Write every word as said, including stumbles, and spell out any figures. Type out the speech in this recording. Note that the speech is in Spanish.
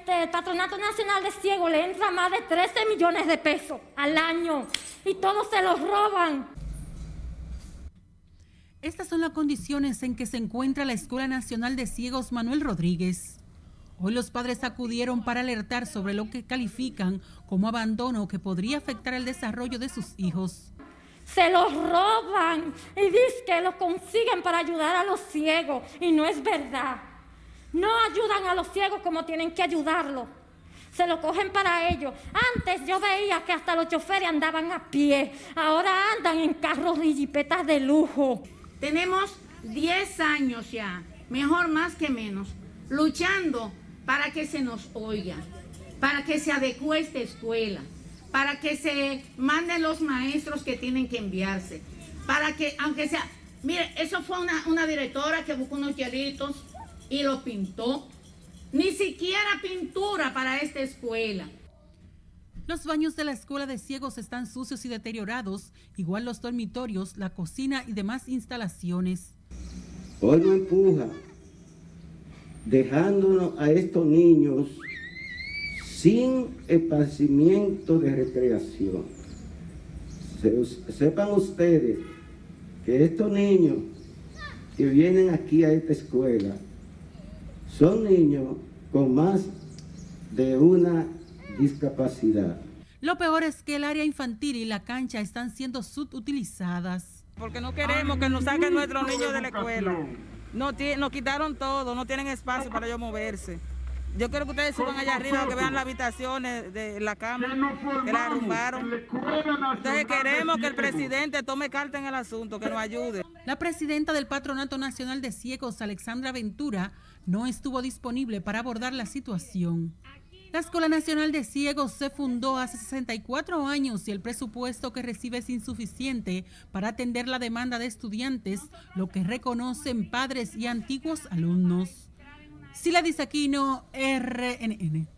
este, el Patronato Nacional de Ciegos le entra más de trece millones de pesos al año y todos se los roban. Estas son las condiciones en que se encuentra la Escuela Nacional de Ciegos Manuel Rodríguez. Hoy los padres acudieron para alertar sobre lo que califican como abandono que podría afectar el desarrollo de sus hijos. Se los roban y dicen que los consiguen para ayudar a los ciegos y no es verdad. No ayudan a los ciegos como tienen que ayudarlos. Se lo cogen para ellos. Antes yo veía que hasta los choferes andaban a pie. Ahora andan en carros y jipetas de lujo. Tenemos diez años ya, mejor más que menos, luchando para que se nos oiga, para que se adecue esta escuela, para que se manden los maestros que tienen que enviarse, para que, aunque sea, mire, eso fue una, una directora que buscó unos hielitos y lo pintó. Ni siquiera pintura para esta escuela. Los baños de la Escuela de Ciegos están sucios y deteriorados, igual los dormitorios, la cocina y demás instalaciones. Hoy no empuja, dejándonos a estos niños sin esparcimiento de recreación. Se, sepan ustedes que estos niños que vienen aquí a esta escuela son niños con más de una discapacidad. Lo peor es que el área infantil y la cancha están siendo subutilizadas. Porque no queremos que nos saquen nuestros niños de la escuela. Nos, nos quitaron todo, no tienen espacio para ellos moverse. Yo quiero que ustedes suban allá arriba, que vean las habitaciones de la cama, que la arrumbaron. Entonces queremos que el presidente tome carta en el asunto, que nos ayude. La presidenta del Patronato Nacional de Ciegos, Alexandra Ventura, no estuvo disponible para abordar la situación. La Escuela Nacional de Ciegos se fundó hace sesenta y cuatro años y el presupuesto que recibe es insuficiente para atender la demanda de estudiantes, lo que reconocen padres y antiguos alumnos. Sila Diz Aquino, R N N.